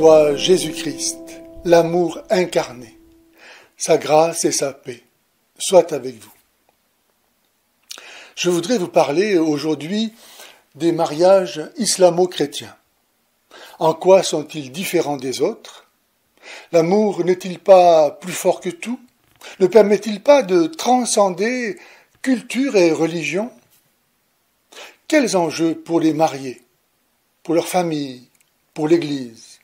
soit Jésus-Christ, l'amour incarné, sa grâce et sa paix, soient avec vous. Je voudrais vous parler aujourd'hui des mariages islamo-chrétiens. En quoi sont-ils différents des autres? L'amour n'est-il pas plus fort que tout? Ne permet-il pas de transcender culture et religion? Quels enjeux pour les mariés, pour leur famille, pour l'Église?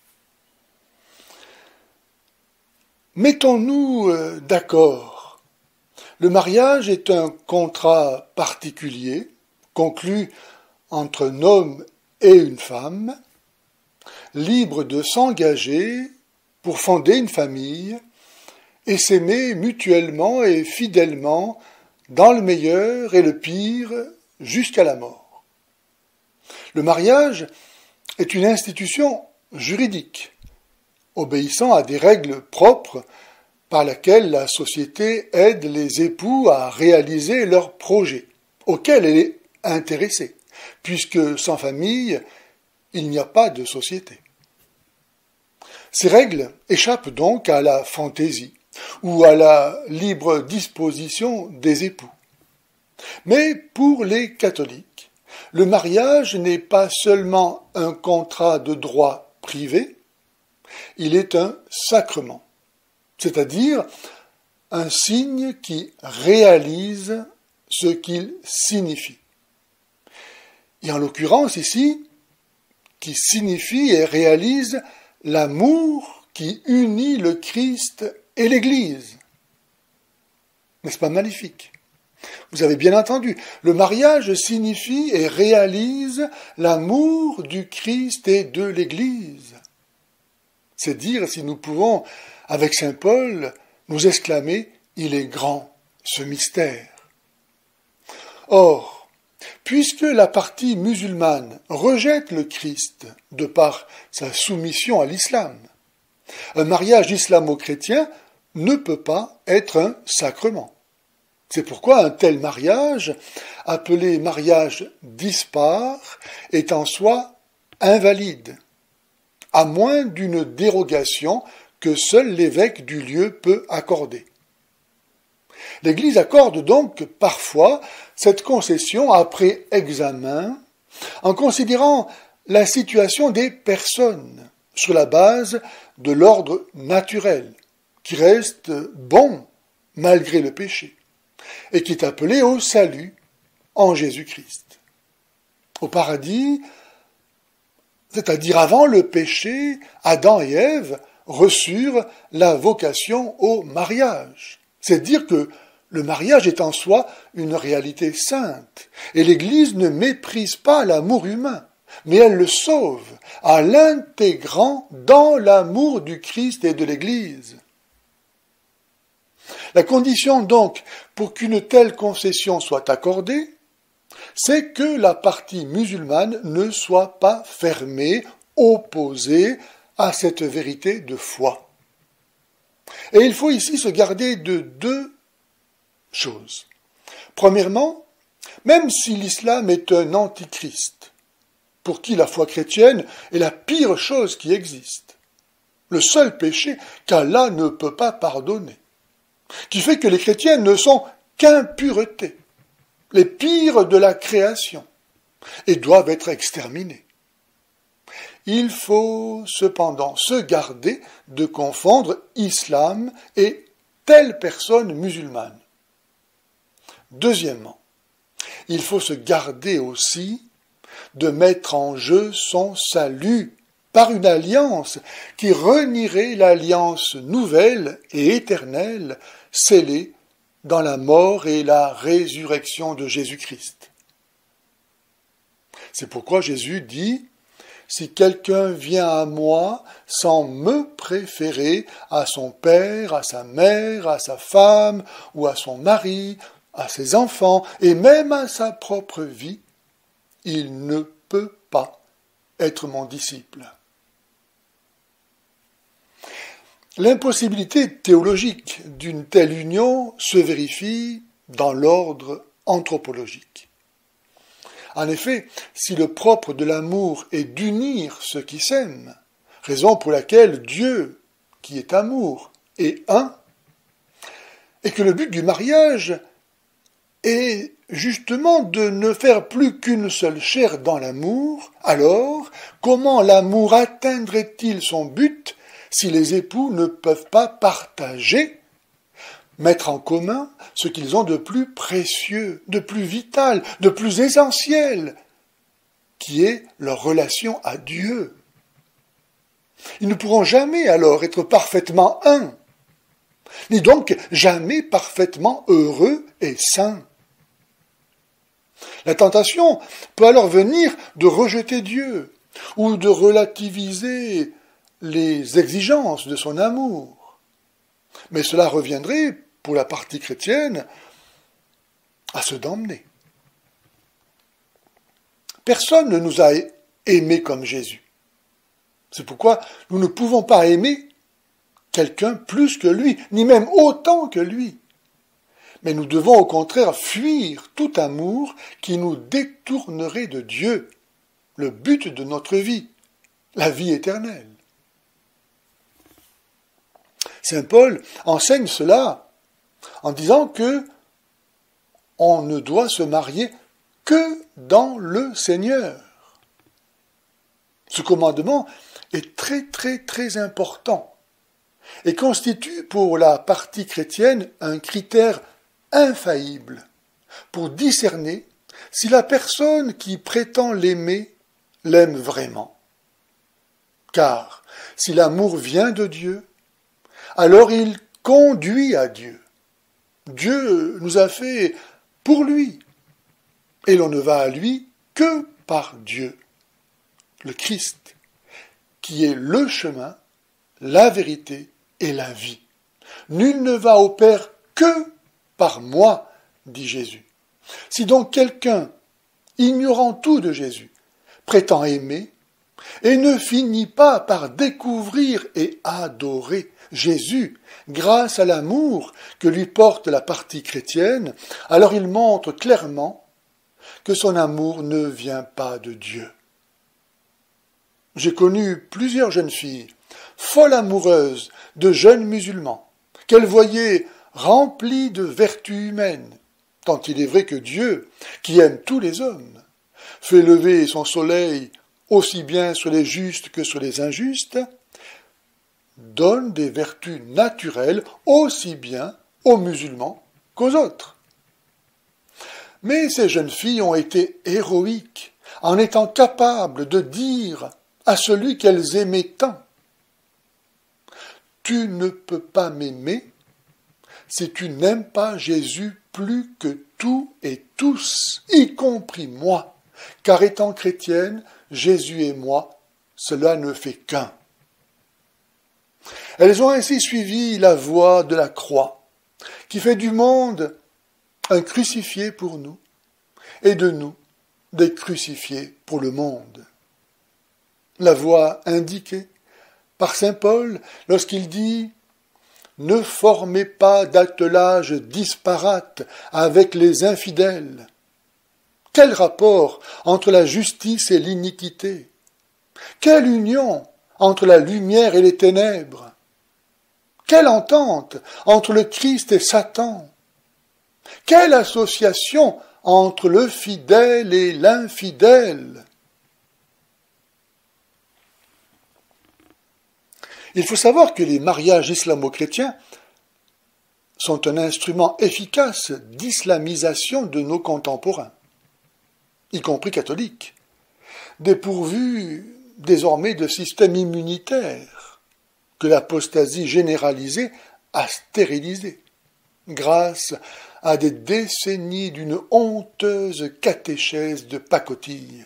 Mettons-nous d'accord. Le mariage est un contrat particulier, conclu entre un homme et une femme, libre de s'engager pour fonder une famille et s'aimer mutuellement et fidèlement dans le meilleur et le pire jusqu'à la mort. Le mariage est une institution juridique, obéissant à des règles propres par lesquelles la société aide les époux à réaliser leurs projets, auxquels elle est intéressée, puisque sans famille, il n'y a pas de société. Ces règles échappent donc à la fantaisie ou à la libre disposition des époux. Mais pour les catholiques, le mariage n'est pas seulement un contrat de droit privé, il est un sacrement, c'est-à-dire un signe qui réalise ce qu'il signifie. Et en l'occurrence ici, qui signifie et réalise l'amour qui unit le Christ et l'Église. N'est-ce pas magnifique? Vous avez bien entendu, le mariage signifie et réalise l'amour du Christ et de l'Église. C'est dire si nous pouvons, avec saint Paul, nous exclamer « Il est grand, ce mystère ». Or, puisque la partie musulmane rejette le Christ de par sa soumission à l'islam, un mariage islamo-chrétien ne peut pas être un sacrement. C'est pourquoi un tel mariage, appelé mariage dispar, est en soi invalide, à moins d'une dérogation que seul l'évêque du lieu peut accorder. L'Église accorde donc parfois cette concession après examen, en considérant la situation des personnes sur la base de l'ordre naturel, qui reste bon malgré le péché, et qui est appelé au salut en Jésus-Christ. Au paradis, c'est-à-dire avant le péché, Adam et Ève reçurent la vocation au mariage. C'est dire que le mariage est en soi une réalité sainte, et l'Église ne méprise pas l'amour humain, mais elle le sauve en l'intégrant dans l'amour du Christ et de l'Église. La condition donc pour qu'une telle concession soit accordée, c'est que la partie musulmane ne soit pas fermée, opposée à cette vérité de foi. Et il faut ici se garder de deux choses. Premièrement, même si l'islam est un antichrist, pour qui la foi chrétienne est la pire chose qui existe, le seul péché qu'Allah ne peut pas pardonner, qui fait que les chrétiens ne sont qu'impuretés, les pires de la création, et doivent être exterminés. Il faut cependant se garder de confondre islam et telle personne musulmane. Deuxièmement, il faut se garder aussi de mettre en jeu son salut par une alliance qui renierait l'alliance nouvelle et éternelle scellée dans la mort et la résurrection de Jésus-Christ. C'est pourquoi Jésus dit « Si quelqu'un vient à moi sans me préférer à son père, à sa mère, à sa femme ou à son mari, à ses enfants et même à sa propre vie, il ne peut pas être mon disciple. » L'impossibilité théologique d'une telle union se vérifie dans l'ordre anthropologique. En effet, si le propre de l'amour est d'unir ceux qui s'aiment, raison pour laquelle Dieu, qui est amour, est un, et que le but du mariage est justement de ne faire plus qu'une seule chair dans l'amour. Alors, comment l'amour atteindrait-il son but si les époux ne peuvent pas partager, mettre en commun ce qu'ils ont de plus précieux, de plus vital, de plus essentiel, qui est leur relation à Dieu? Ils ne pourront jamais alors être parfaitement un, ni donc jamais parfaitement heureux et sains. La tentation peut alors venir de rejeter Dieu ou de relativiser les exigences de son amour. Mais cela reviendrait, pour la partie chrétienne, à se damner. Personne ne nous a aimés comme Jésus. C'est pourquoi nous ne pouvons pas aimer quelqu'un plus que lui, ni même autant que lui. Mais nous devons au contraire fuir tout amour qui nous détournerait de Dieu, le but de notre vie, la vie éternelle. Saint Paul enseigne cela en disant que on ne doit se marier que dans le Seigneur. Ce commandement est très très très important et constitue pour la partie chrétienne un critère infaillible pour discerner si la personne qui prétend l'aimer l'aime vraiment. Car si l'amour vient de Dieu, alors il conduit à Dieu. Dieu nous a fait pour lui, et l'on ne va à lui que par Dieu, le Christ, qui est le chemin, la vérité et la vie. Nul ne va au Père que par moi, dit Jésus. Si donc quelqu'un, ignorant tout de Jésus, prétend aimer, et ne finit pas par découvrir et adorer Jésus grâce à l'amour que lui porte la partie chrétienne, alors il montre clairement que son amour ne vient pas de Dieu. J'ai connu plusieurs jeunes filles, folles amoureuses de jeunes musulmans, qu'elles voyaient remplies de vertus humaines, tant il est vrai que Dieu, qui aime tous les hommes, fait lever son soleil aussi bien sur les justes que sur les injustes, donne des vertus naturelles aussi bien aux musulmans qu'aux autres. Mais ces jeunes filles ont été héroïques en étant capables de dire à celui qu'elles aimaient tant: « Tu ne peux pas m'aimer si tu n'aimes pas Jésus plus que tout et tous, y compris moi, car étant chrétienne, Jésus et moi, cela ne fait qu'un. » Elles ont ainsi suivi la voie de la croix, qui fait du monde un crucifié pour nous, et de nous des crucifiés pour le monde. La voie indiquée par saint Paul lorsqu'il dit « Ne formez pas d'attelage disparate avec les infidèles ». Quel rapport entre la justice et l'iniquité? Quelle union entre la lumière et les ténèbres? Quelle entente entre le Christ et Satan? Quelle association entre le fidèle et l'infidèle? Il faut savoir que les mariages islamo-chrétiens sont un instrument efficace d'islamisation de nos contemporains, y compris catholiques, dépourvus désormais de système immunitaire que l'apostasie généralisée a stérilisé, grâce à des décennies d'une honteuse catéchèse de pacotille.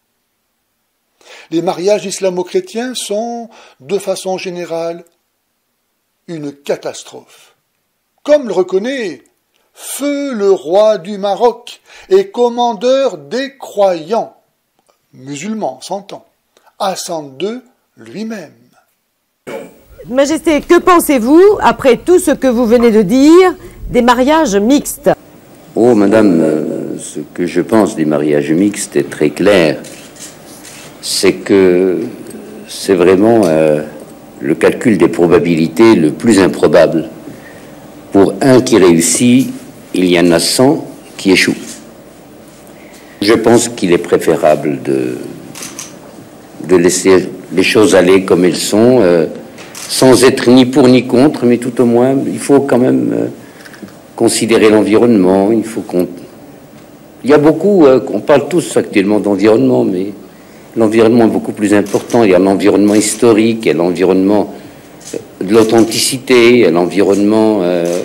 Les mariages islamo-chrétiens sont, de façon générale, une catastrophe. Comme le reconnaît Feu le roi du Maroc et commandeur des croyants, musulmans s'entend, Hassan II lui-même. Majesté, que pensez-vous, après tout ce que vous venez de dire, des mariages mixtes? Oh, madame, ce que je pense des mariages mixtes est très clair. C'est que c'est vraiment le calcul des probabilités le plus improbable. Pour un qui réussit, il y en a 100 qui échouent. Je pense qu'il est préférable de laisser les choses aller comme elles sont, sans être ni pour ni contre, mais tout au moins, il faut quand même considérer l'environnement. Il faut il y a beaucoup, on parle tous actuellement d'environnement, mais l'environnement est beaucoup plus important. Il y a l'environnement historique, il y a l'environnement de l'authenticité, il y a l'environnement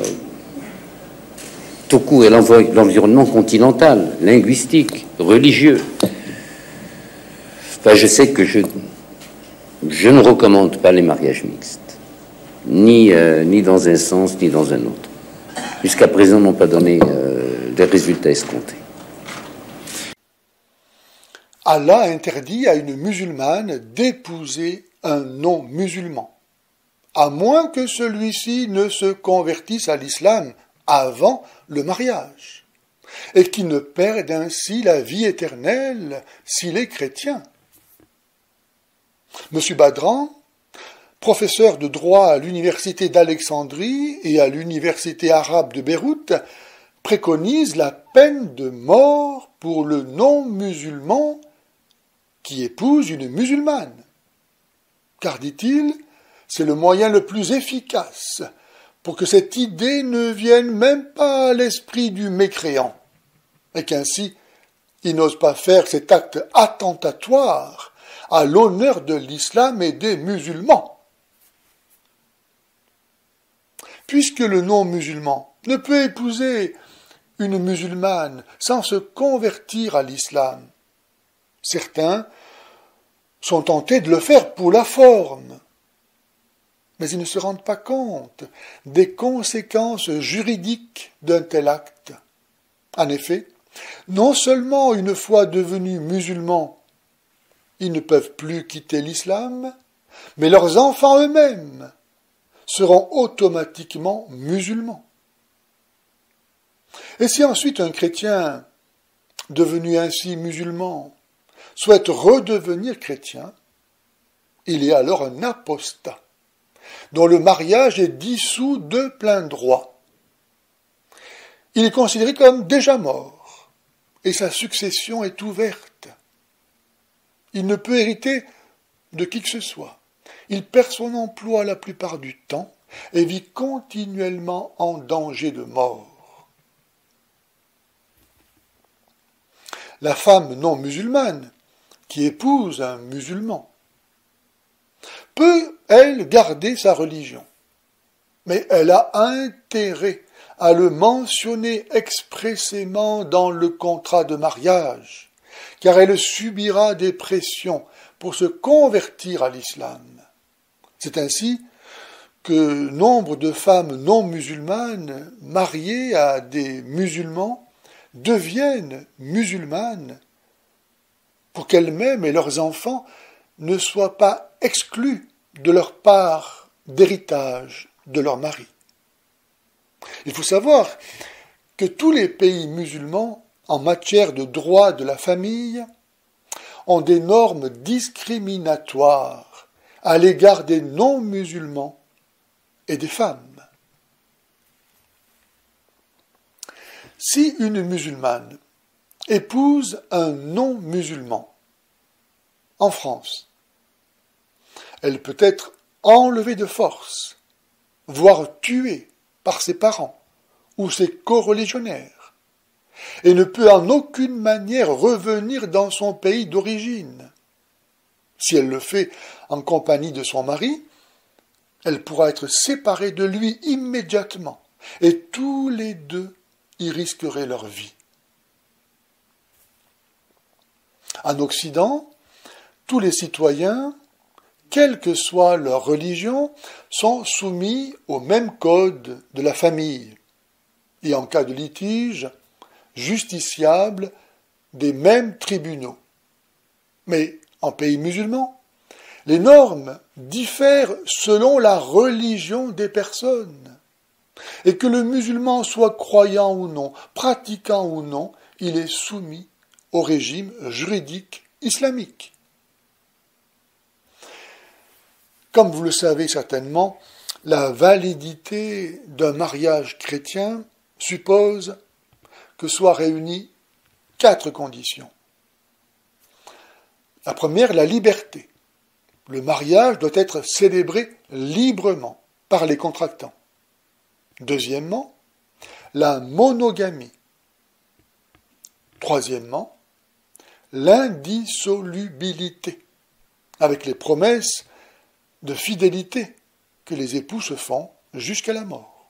tout court, et l'environnement continental, linguistique, religieux. Enfin, je sais que je ne recommande pas les mariages mixtes, ni dans un sens, ni dans un autre. Jusqu'à présent, n'ont pas donné des résultats escomptés. Allah interdit à une musulmane d'épouser un non-musulman, à moins que celui-ci ne se convertisse à l'islam avant le mariage, et qu'il ne perde ainsi la vie éternelle s'il est chrétien. M. Badran, professeur de droit à l'université d'Alexandrie et à l'université arabe de Beyrouth, préconise la peine de mort pour le non-musulman qui épouse une musulmane. Car, dit-il, c'est le moyen le plus efficace pour que cette idée ne vienne même pas à l'esprit du mécréant, et qu'ainsi il n'ose pas faire cet acte attentatoire à l'honneur de l'islam et des musulmans. Puisque le non-musulman ne peut épouser une musulmane sans se convertir à l'islam, certains sont tentés de le faire pour la forme, mais ils ne se rendent pas compte des conséquences juridiques d'un tel acte. En effet, non seulement une fois devenus musulmans, ils ne peuvent plus quitter l'islam, mais leurs enfants eux-mêmes seront automatiquement musulmans. Et si ensuite un chrétien, devenu ainsi musulman, souhaite redevenir chrétien, il est alors un apostat, dont le mariage est dissous de plein droit. Il est considéré comme déjà mort, et sa succession est ouverte. Il ne peut hériter de qui que ce soit. Il perd son emploi la plupart du temps et vit continuellement en danger de mort. La femme non musulmane qui épouse un musulman peut, elle, garder sa religion, mais elle a intérêt à le mentionner expressément dans le contrat de mariage, car elle subira des pressions pour se convertir à l'islam. C'est ainsi que nombre de femmes non musulmanes mariées à des musulmans deviennent musulmanes pour qu'elles-mêmes et leurs enfants ne soient pas exclus de leur part d'héritage de leur mari. Il faut savoir que tous les pays musulmans, en matière de droit de la famille, ont des normes discriminatoires à l'égard des non-musulmans et des femmes. Si une musulmane épouse un non-musulman en France, elle peut être enlevée de force, voire tuée par ses parents ou ses coreligionnaires, et ne peut en aucune manière revenir dans son pays d'origine. Si elle le fait en compagnie de son mari, elle pourra être séparée de lui immédiatement, et tous les deux y risqueraient leur vie. En Occident, tous les citoyens, quelle que soit leur religion, sont soumis au même code de la famille, et en cas de litige, justiciables des mêmes tribunaux. Mais en pays musulman, les normes diffèrent selon la religion des personnes. Et que le musulman soit croyant ou non, pratiquant ou non, il est soumis au régime juridique islamique. Comme vous le savez certainement, la validité d'un mariage chrétien suppose que soient réunies 4 conditions. La première, la liberté. Le mariage doit être célébré librement par les contractants. Deuxièmement, la monogamie. Troisièmement, l'indissolubilité, avec les promesses de fidélité que les époux se font jusqu'à la mort.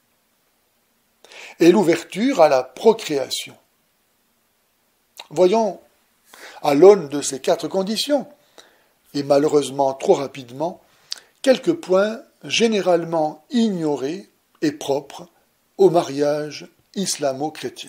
Et l'ouverture à la procréation. Voyons, à l'aune de ces 4 conditions, et malheureusement trop rapidement, quelques points généralement ignorés et propres au mariage islamo-chrétien.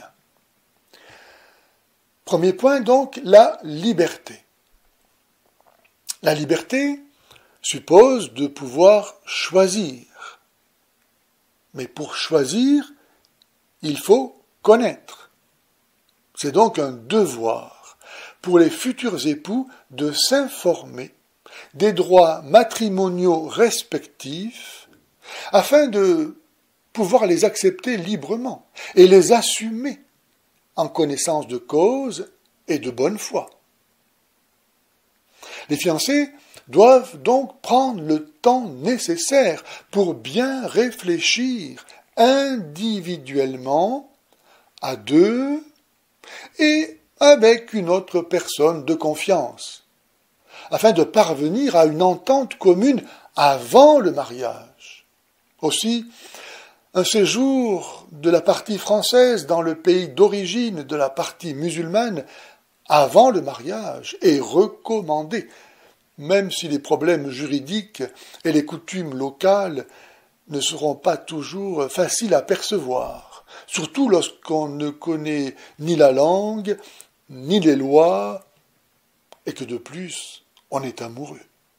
Premier point donc, la liberté. La liberté suppose de pouvoir choisir. Mais pour choisir, il faut connaître. C'est donc un devoir pour les futurs époux de s'informer des droits matrimoniaux respectifs afin de pouvoir les accepter librement et les assumer en connaissance de cause et de bonne foi. Les fiancés doivent donc prendre le temps nécessaire pour bien réfléchir individuellement, à 2, et avec une autre personne de confiance, afin de parvenir à une entente commune avant le mariage. Aussi, un séjour de la partie française dans le pays d'origine de la partie musulmane avant le mariage est recommandé, même si les problèmes juridiques et les coutumes locales ne seront pas toujours faciles à percevoir, surtout lorsqu'on ne connaît ni la langue, ni les lois, et que de plus, on est amoureux.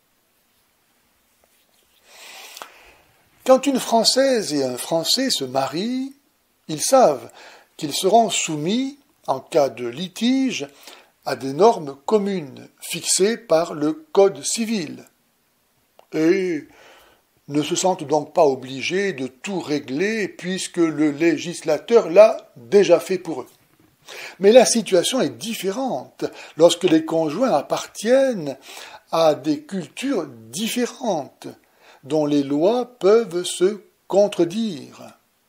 Quand une Française et un Français se marient, ils savent qu'ils seront soumis, en cas de litige, à des normes communes fixées par le Code civil, et ne se sentent donc pas obligés de tout régler puisque le législateur l'a déjà fait pour eux. Mais la situation est différente lorsque les conjoints appartiennent à des cultures différentes, dont les lois peuvent se contredire.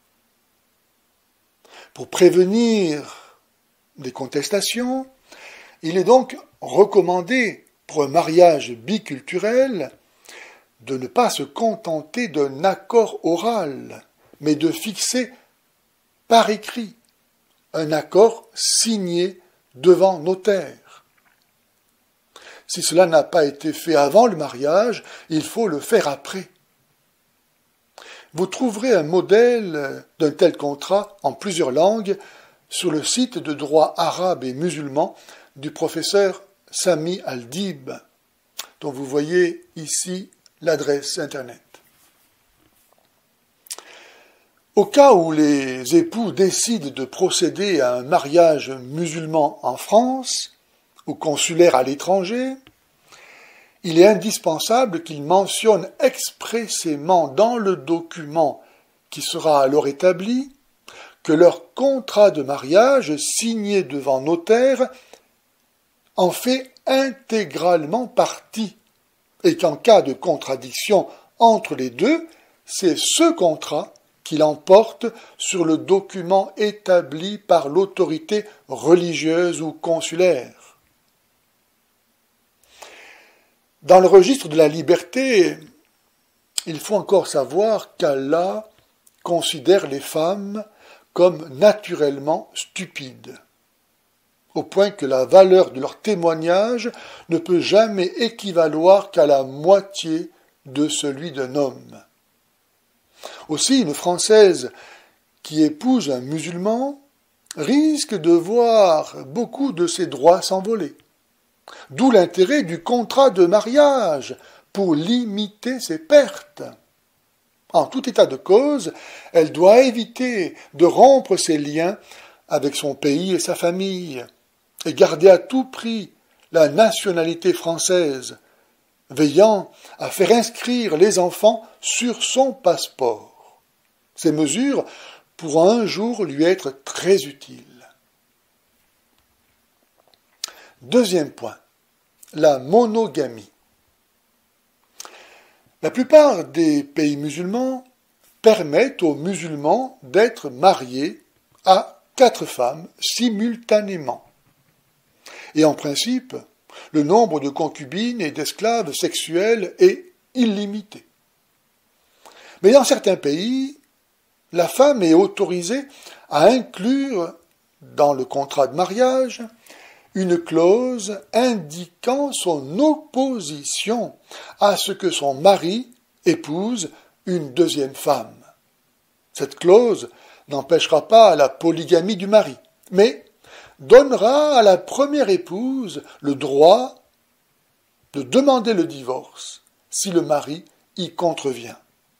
Pour prévenir des contestations, il est donc recommandé pour un mariage biculturel de ne pas se contenter d'un accord oral, mais de fixer par écrit un accord signé devant notaire. Si cela n'a pas été fait avant le mariage, il faut le faire après. Vous trouverez un modèle d'un tel contrat en plusieurs langues sur le site de droit arabe et musulman du professeur Sami Al-Dib, dont vous voyez ici l'adresse Internet. Au cas où les époux décident de procéder à un mariage musulman en France ou consulaire à l'étranger, il est indispensable qu'ils mentionnent expressément dans le document qui sera alors établi que leur contrat de mariage signé devant notaire en fait intégralement partie et qu'en cas de contradiction entre les deux, c'est ce contrat qui l'emporte sur le document établi par l'autorité religieuse ou consulaire. Dans le registre de la liberté, il faut encore savoir qu'Allah considère les femmes comme naturellement stupides, au point que la valeur de leur témoignage ne peut jamais équivaloir qu'à la moitié de celui d'un homme. Aussi, une Française qui épouse un musulman risque de voir beaucoup de ses droits s'envoler. D'où l'intérêt du contrat de mariage pour limiter ses pertes. En tout état de cause, elle doit éviter de rompre ses liens avec son pays et sa famille, et garder à tout prix la nationalité française, veillant à faire inscrire les enfants sur son passeport. Ces mesures pourront un jour lui être très utiles. Deuxième point, la monogamie. La plupart des pays musulmans permettent aux musulmans d'être mariés à 4 femmes simultanément. Et en principe, le nombre de concubines et d'esclaves sexuels est illimité. Mais dans certains pays, la femme est autorisée à inclure dans le contrat de mariage une clause indiquant son opposition à ce que son mari épouse une deuxième femme. Cette clause n'empêchera pas la polygamie du mari, mais donnera à la première épouse le droit de demander le divorce si le mari y contrevient.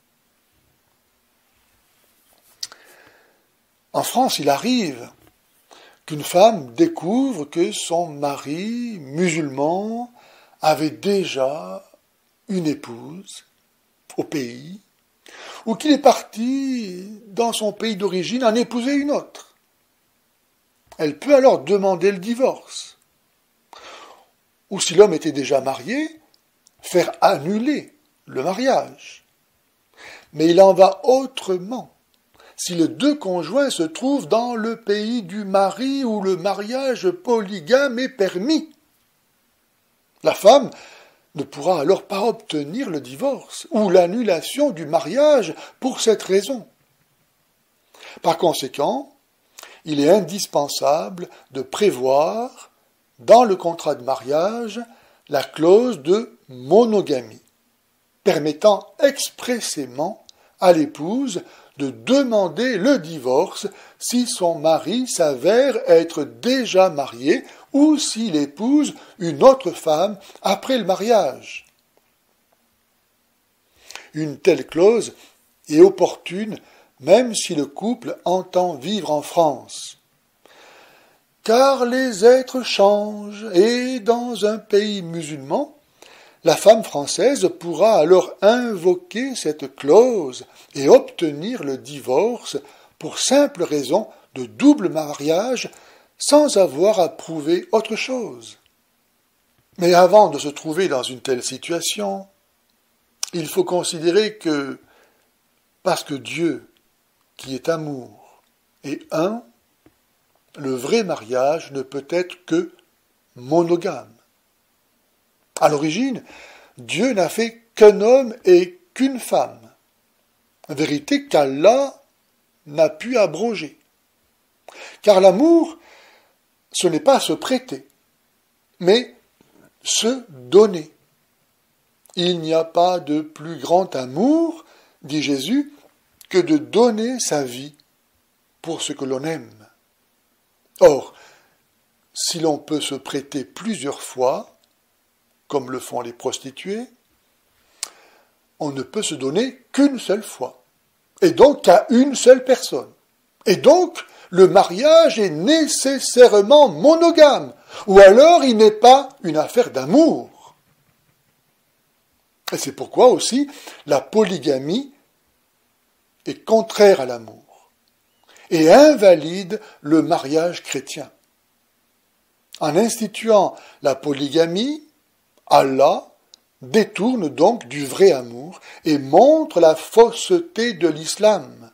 En France, il arrive qu'une femme découvre que son mari musulman avait déjà une épouse au pays, ou qu'il est parti dans son pays d'origine en épouser une autre. Elle peut alors demander le divorce. Ou si l'homme était déjà marié, faire annuler le mariage. Mais il en va autrement si les deux conjoints se trouvent dans le pays du mari où le mariage polygame est permis. La femme ne pourra alors pas obtenir le divorce ou l'annulation du mariage pour cette raison. Par conséquent, il est indispensable de prévoir dans le contrat de mariage la clause de monogamie, permettant expressément à l'épouse de demander le divorce si son mari s'avère être déjà marié ou s'il épouse une autre femme après le mariage. Une telle clause est opportune même si le couple entend vivre en France. Car les êtres changent et dans un pays musulman, la femme française pourra alors invoquer cette clause et obtenir le divorce pour simple raison de double mariage sans avoir à prouver autre chose. Mais avant de se trouver dans une telle situation, il faut considérer que, parce que Dieu, qui est amour, est un, le vrai mariage ne peut être que monogame. À l'origine, Dieu n'a fait qu'un homme et qu'une femme, vérité qu'Allah n'a pu abroger. Car l'amour, ce n'est pas se prêter, mais se donner. Il n'y a pas de plus grand amour, dit Jésus, que de donner sa vie pour ce que l'on aime. Or, si l'on peut se prêter plusieurs fois, comme le font les prostituées, on ne peut se donner qu'une seule fois, et donc qu'à une seule personne. Et donc, le mariage est nécessairement monogame, ou alors il n'est pas une affaire d'amour. Et c'est pourquoi aussi la polygamie est contraire à l'amour et invalide le mariage chrétien. En instituant la polygamie, Allah détourne donc du vrai amour et montre la fausseté de l'islam.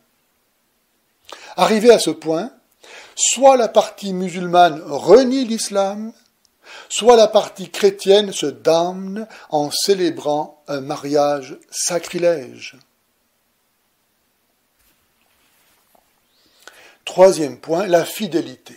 Arrivé à ce point, soit la partie musulmane renie l'islam, soit la partie chrétienne se damne en célébrant un mariage sacrilège. Troisième point, la fidélité.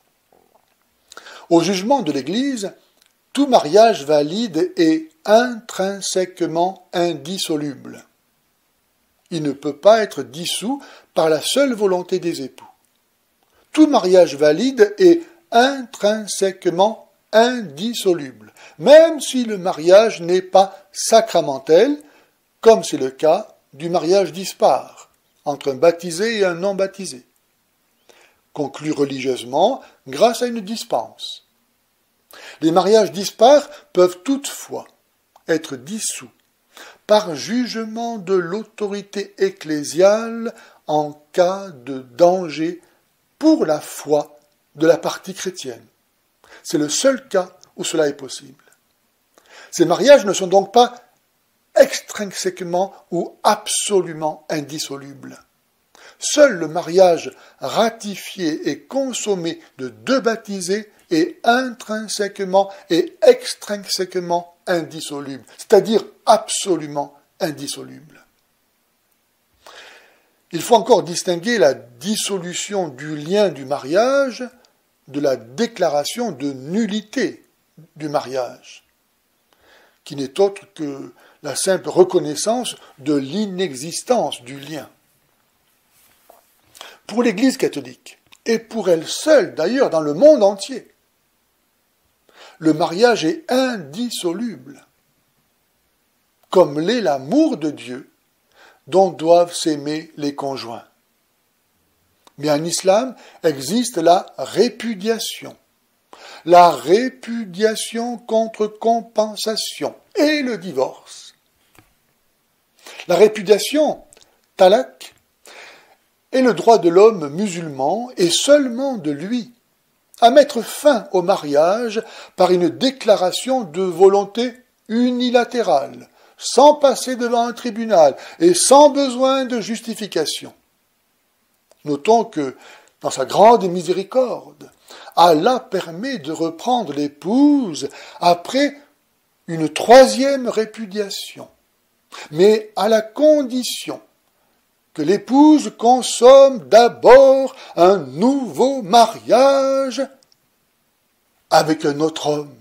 Au jugement de l'Église, tout mariage valide est intrinsèquement indissoluble. Il ne peut pas être dissous par la seule volonté des époux. Tout mariage valide est intrinsèquement indissoluble, même si le mariage n'est pas sacramentel, comme c'est le cas du mariage dispar, entre un baptisé et un non baptisé, conclu religieusement grâce à une dispense. Les mariages dispares peuvent toutefois être dissous par jugement de l'autorité ecclésiale en cas de danger pour la foi de la partie chrétienne. C'est le seul cas où cela est possible. Ces mariages ne sont donc pas extrinsèquement ou absolument indissolubles. Seul le mariage ratifié et consommé de deux baptisés est intrinsèquement et extrinsèquement indissoluble, c'est-à-dire absolument indissoluble. Il faut encore distinguer la dissolution du lien du mariage de la déclaration de nullité du mariage, qui n'est autre que la simple reconnaissance de l'inexistence du lien. Pour l'Église catholique, et pour elle seule d'ailleurs dans le monde entier, le mariage est indissoluble, comme l'est l'amour de Dieu dont doivent s'aimer les conjoints. Mais en islam existe la répudiation contre compensation et le divorce. La répudiation, talaq, est le droit de l'homme musulman et seulement de lui à mettre fin au mariage par une déclaration de volonté unilatérale, sans passer devant un tribunal et sans besoin de justification. Notons que, dans sa grande miséricorde, Allah permet de reprendre l'épouse après une troisième répudiation, mais à la condition que l'épouse consomme d'abord un nouveau mariage avec un autre homme.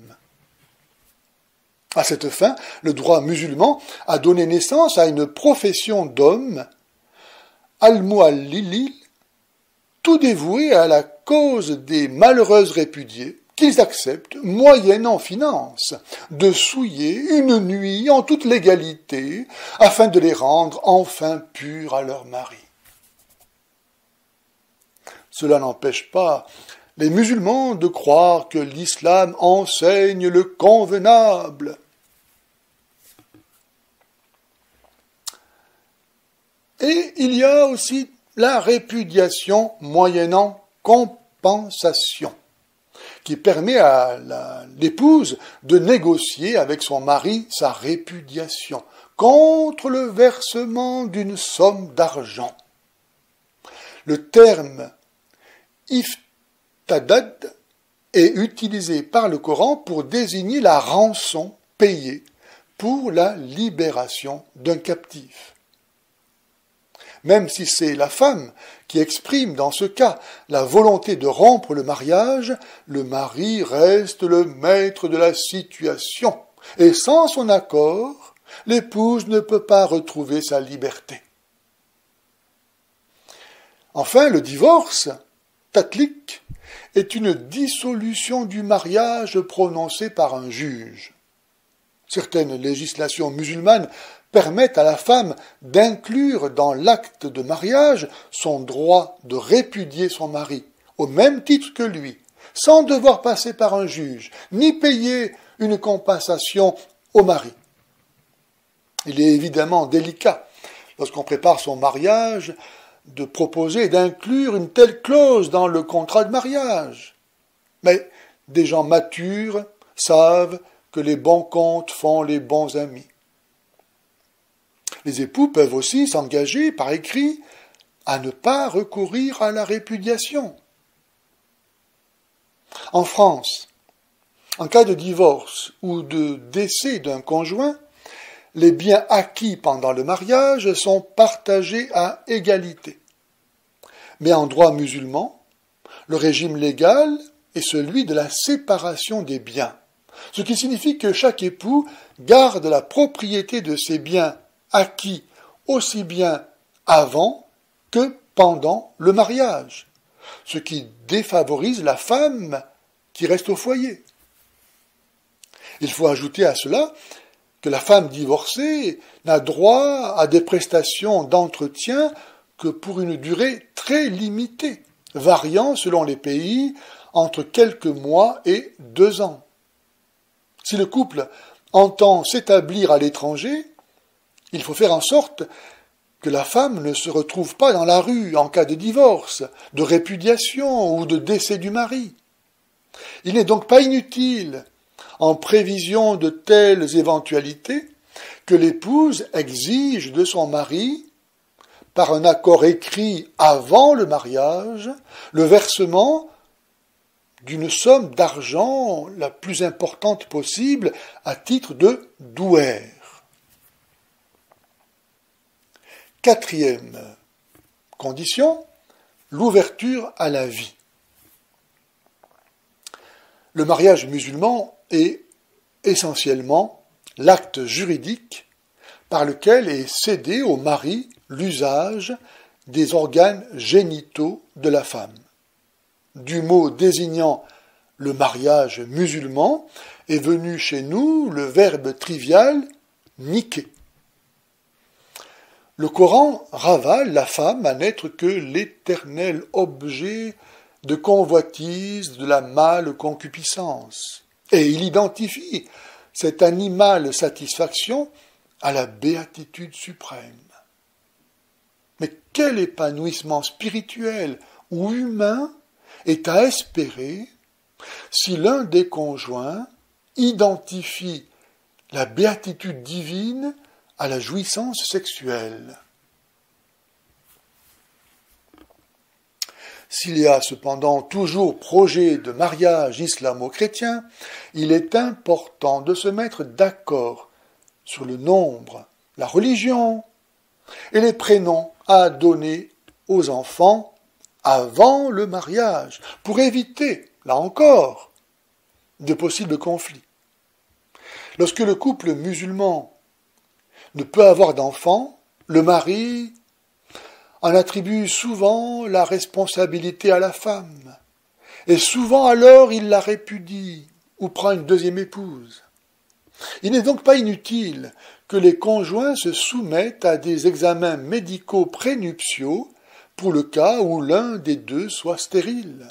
À cette fin, le droit musulman a donné naissance à une profession d'hommes, al-mu'allilil, tout dévoués à la cause des malheureuses répudiées, qu'ils acceptent, moyennant finance, de souiller une nuit en toute légalité, afin de les rendre enfin purs à leur mari. Cela n'empêche pas les musulmans de croire que l'islam enseigne le convenable. Et il y a aussi la répudiation moyennant compensation, qui permet à l'épouse de négocier avec son mari sa répudiation contre le versement d'une somme d'argent. Le terme iftadad est utilisé par le Coran pour désigner la rançon payée pour la libération d'un captif. Même si c'est la femme qui exprime dans ce cas la volonté de rompre le mariage, le mari reste le maître de la situation, et sans son accord, l'épouse ne peut pas retrouver sa liberté. Enfin, le divorce, tatlik, est une dissolution du mariage prononcée par un juge. Certaines législations musulmanes permettent à la femme d'inclure dans l'acte de mariage son droit de répudier son mari, au même titre que lui, sans devoir passer par un juge, ni payer une compensation au mari. Il est évidemment délicat, lorsqu'on prépare son mariage, de proposer d'inclure une telle clause dans le contrat de mariage. Mais des gens matures savent que les bons comptes font les bons amis. Les époux peuvent aussi s'engager par écrit à ne pas recourir à la répudiation. En France, en cas de divorce ou de décès d'un conjoint, les biens acquis pendant le mariage sont partagés à égalité. Mais en droit musulman, le régime légal est celui de la séparation des biens, ce qui signifie que chaque époux garde la propriété de ses biens acquis aussi bien avant que pendant le mariage, ce qui défavorise la femme qui reste au foyer. Il faut ajouter à cela que la femme divorcée n'a droit à des prestations d'entretien que pour une durée très limitée, variant selon les pays entre quelques mois et 2 ans. Si le couple entend s'établir à l'étranger, il faut faire en sorte que la femme ne se retrouve pas dans la rue en cas de divorce, de répudiation ou de décès du mari. Il n'est donc pas inutile, en prévision de telles éventualités, que l'épouse exige de son mari, par un accord écrit avant le mariage, le versement d'une somme d'argent la plus importante possible à titre de douaire. Quatrième condition, l'ouverture à la vie. Le mariage musulman est essentiellement l'acte juridique par lequel est cédé au mari l'usage des organes génitaux de la femme. Du mot désignant le mariage musulman est venu chez nous le verbe trivial « niquer ». Le Coran ravale la femme à n'être que l'éternel objet de convoitise de la mâle concupiscence. Et il identifie cette animale satisfaction à la béatitude suprême. Mais quel épanouissement spirituel ou humain est à espérer si l'un des conjoints identifie la béatitude divine à la jouissance sexuelle. S'il y a cependant toujours projet de mariage islamo-chrétien, il est important de se mettre d'accord sur le nombre, la religion et les prénoms à donner aux enfants avant le mariage, pour éviter, là encore, de possibles conflits. Lorsque le couple musulman ne peut avoir d'enfants, le mari en attribue souvent la responsabilité à la femme, et souvent alors il la répudie ou prend une deuxième épouse. Il n'est donc pas inutile que les conjoints se soumettent à des examens médicaux prénuptiaux pour le cas où l'un des deux soit stérile.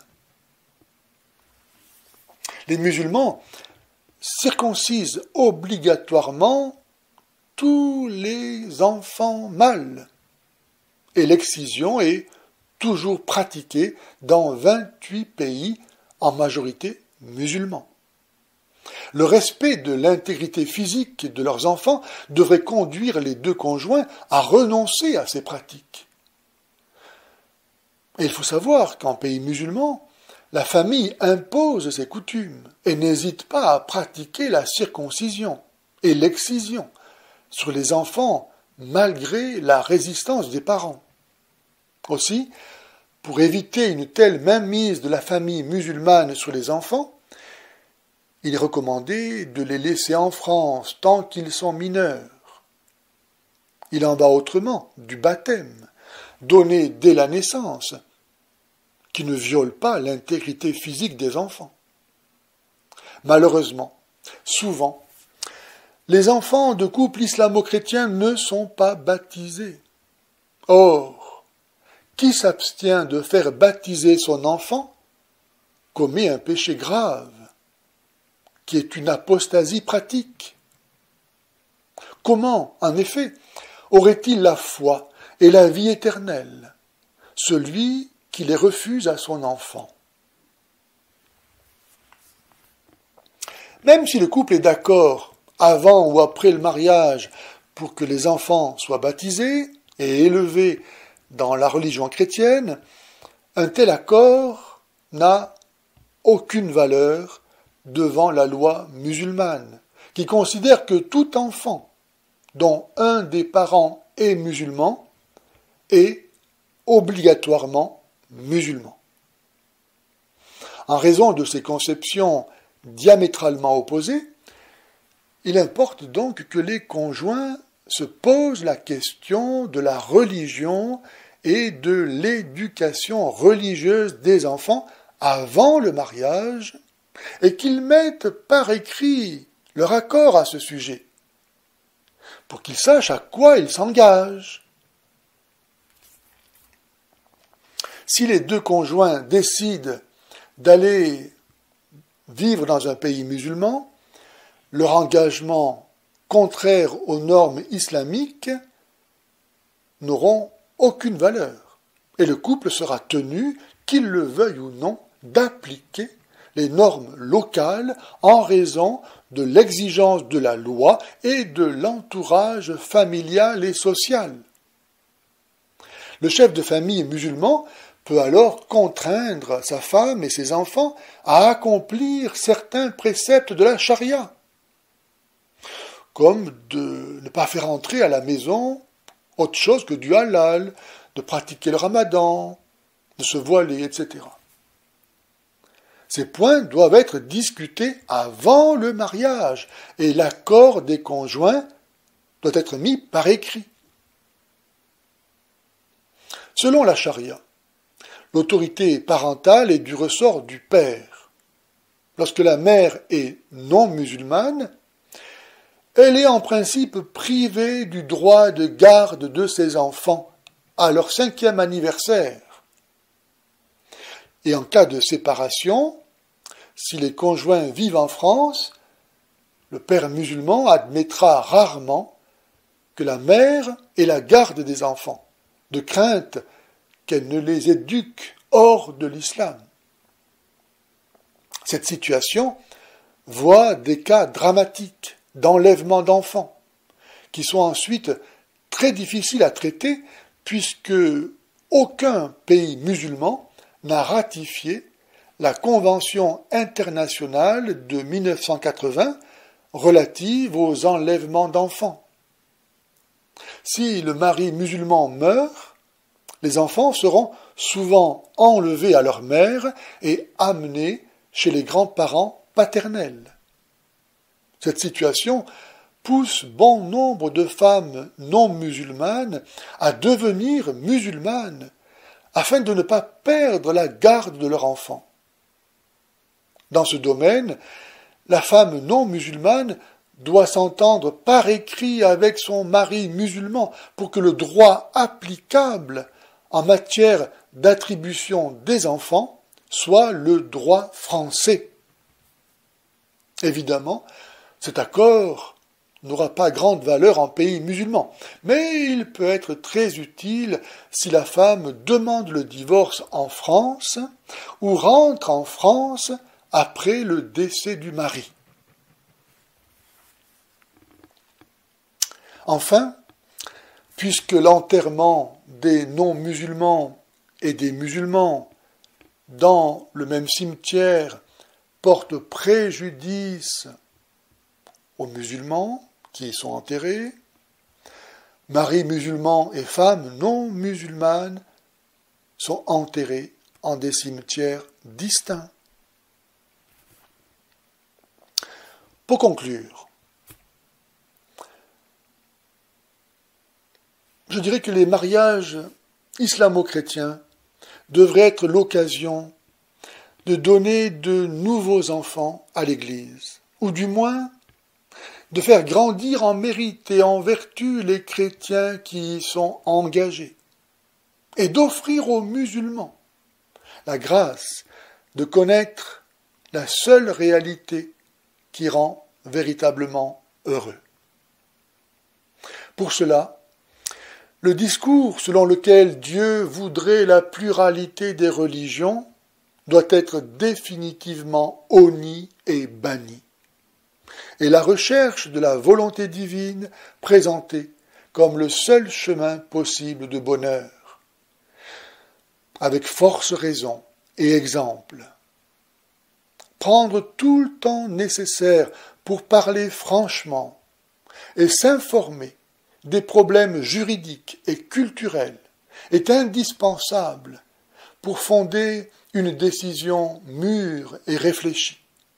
Les musulmans circoncisent obligatoirement tous les enfants mâles, et l'excision est toujours pratiquée dans 28 pays, en majorité musulmans. Le respect de l'intégrité physique de leurs enfants devrait conduire les deux conjoints à renoncer à ces pratiques. Et il faut savoir qu'en pays musulman, la famille impose ses coutumes et n'hésite pas à pratiquer la circoncision et l'excision sur les enfants malgré la résistance des parents. Aussi, pour éviter une telle mainmise de la famille musulmane sur les enfants, il est recommandé de les laisser en France tant qu'ils sont mineurs. Il en va autrement du baptême, donné dès la naissance, qui ne viole pas l'intégrité physique des enfants. Malheureusement, souvent, les enfants de couples islamo-chrétiens ne sont pas baptisés. Or, qui s'abstient de faire baptiser son enfant commet un péché grave, qui est une apostasie pratique. Comment, en effet, aurait-il la foi et la vie éternelle, celui qui les refuse à son enfant? Même si le couple est d'accord avant ou après le mariage pour que les enfants soient baptisés et élevés dans la religion chrétienne, un tel accord n'a aucune valeur devant la loi musulmane, qui considère que tout enfant dont un des parents est musulman est obligatoirement musulman. En raison de ces conceptions diamétralement opposées, il importe donc que les conjoints se posent la question de la religion et de l'éducation religieuse des enfants avant le mariage, et qu'ils mettent par écrit leur accord à ce sujet, pour qu'ils sachent à quoi ils s'engagent. Si les deux conjoints décident d'aller vivre dans un pays musulman, leur engagement contraire aux normes islamiques n'auront aucune valeur et le couple sera tenu, qu'il le veuille ou non, d'appliquer les normes locales en raison de l'exigence de la loi et de l'entourage familial et social. Le chef de famille musulman peut alors contraindre sa femme et ses enfants à accomplir certains préceptes de la charia, comme de ne pas faire entrer à la maison autre chose que du halal, de pratiquer le ramadan, de se voiler, etc. Ces points doivent être discutés avant le mariage et l'accord des conjoints doit être mis par écrit. Selon la charia, l'autorité parentale est du ressort du père. Lorsque la mère est non musulmane, elle est en principe privée du droit de garde de ses enfants à leur 5e anniversaire. Et en cas de séparation, si les conjoints vivent en France, le père musulman admettra rarement que la mère ait la garde des enfants, de crainte qu'elle ne les éduque hors de l'islam. Cette situation voit des cas dramatiques d'enlèvement d'enfants, qui sont ensuite très difficiles à traiter puisque aucun pays musulman n'a ratifié la Convention internationale de 1980 relative aux enlèvements d'enfants. Si le mari musulman meurt, les enfants seront souvent enlevés à leur mère et amenés chez les grands-parents paternels. Cette situation pousse bon nombre de femmes non musulmanes à devenir musulmanes afin de ne pas perdre la garde de leur enfant. Dans ce domaine, la femme non musulmane doit s'entendre par écrit avec son mari musulman pour que le droit applicable en matière d'attribution des enfants soit le droit français. Évidemment, cet accord n'aura pas grande valeur en pays musulman, mais il peut être très utile si la femme demande le divorce en France ou rentre en France après le décès du mari. Enfin, puisque l'enterrement des non-musulmans et des musulmans dans le même cimetière porte préjudice aux musulmans qui y sont enterrés, maris musulmans et femmes non musulmanes sont enterrés en des cimetières distincts. Pour conclure, je dirais que les mariages islamo-chrétiens devraient être l'occasion de donner de nouveaux enfants à l'Église, ou du moins de faire grandir en mérite et en vertu les chrétiens qui y sont engagés, et d'offrir aux musulmans la grâce de connaître la seule réalité qui rend véritablement heureux. Pour cela, le discours selon lequel Dieu voudrait la pluralité des religions doit être définitivement honni et banni, et la recherche de la volonté divine présentée comme le seul chemin possible de bonheur, avec force raison et exemple. Prendre tout le temps nécessaire pour parler franchement et s'informer des problèmes juridiques et culturels est indispensable pour fonder une décision mûre et réfléchie.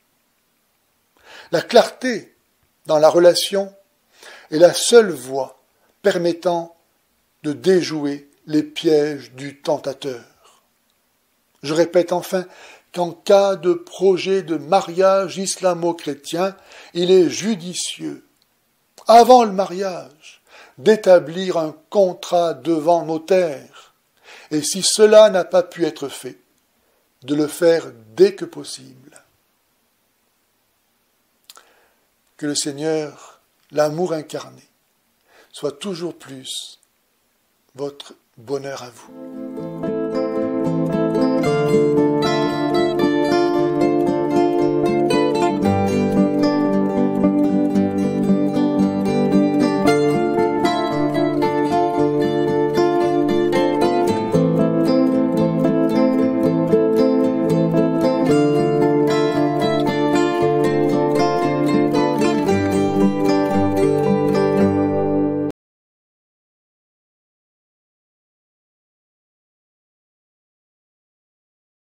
La clarté dans la relation est la seule voie permettant de déjouer les pièges du tentateur. Je répète enfin qu'en cas de projet de mariage islamo-chrétien, il est judicieux, avant le mariage, d'établir un contrat devant notaire, et si cela n'a pas pu être fait, de le faire dès que possible. Que le Seigneur, l'amour incarné, soit toujours plus votre bonheur à vous.